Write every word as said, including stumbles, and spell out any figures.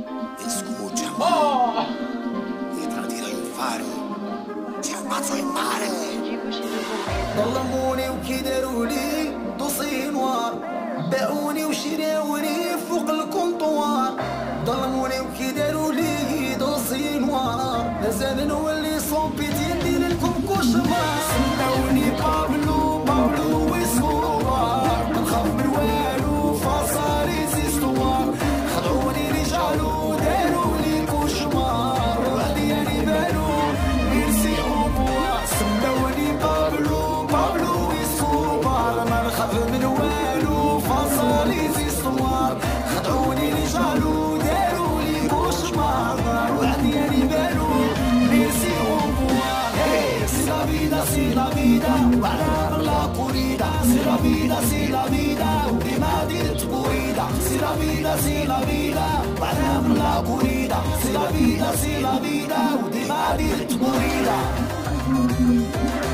Escucha, Oh! io te la dirò in fare. Ti ammazzo in mare. ظلموني وكيداروا لي دوسي نوار، باعوني وشراوني فوق الكونطوار. ظلموني وكيداروا لي دوسي نوار، مازال نولي صومبيتي ندير لكم كوشمار. سماوني بابلو بابلو وسكوبار، منخاف من والو فاصاري زيستوار. خدعوني رجعلو داروا لي كوشمار، وعدي يعني بالو ميرسي اوبوار. سماوني بابلو بابلو وسكوبار، ما نخاف من والو فاصاري زيستوار. خدعوني رجعلو داروا لي كوشمار، وعدي يعني بالو ميرسي اوبوار. C'est la vida, c'est la vida, وعلى لا كوريدا. C'est la vida, c'est la vida, وديما ديرت بويدا. C'est la vida, c'est la vida, وعلى لا كوريدا. C'est la vida, c'est la vida, وديما ديرت بويدا.